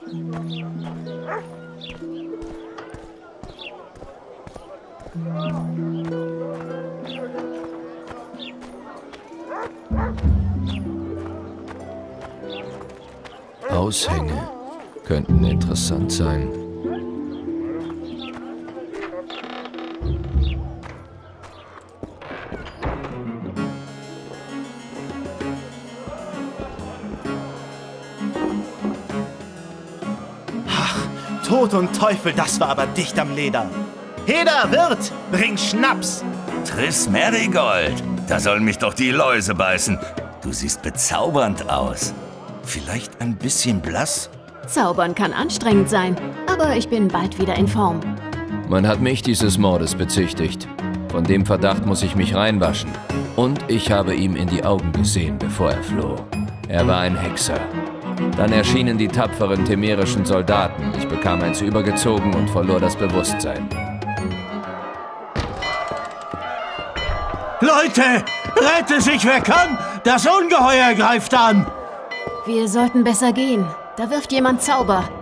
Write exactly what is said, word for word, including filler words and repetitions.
Aushänge könnten interessant sein. Tod und Teufel, das war aber dicht am Leder. Heda, Wirt, bring Schnaps! Triss Marigold, da sollen mich doch die Läuse beißen. Du siehst bezaubernd aus. Vielleicht ein bisschen blass? Zaubern kann anstrengend sein, aber ich bin bald wieder in Form. Man hat mich dieses Mordes bezichtigt. Von dem Verdacht muss ich mich reinwaschen. Und ich habe ihm in die Augen gesehen, bevor er floh. Er war ein Hexer. Dann erschienen die tapferen temerischen Soldaten. Ich bekam eins übergezogen und verlor das Bewusstsein. Leute, rette sich, wer kann! Das Ungeheuer greift an! Wir sollten besser gehen. Da wirft jemand Zauber.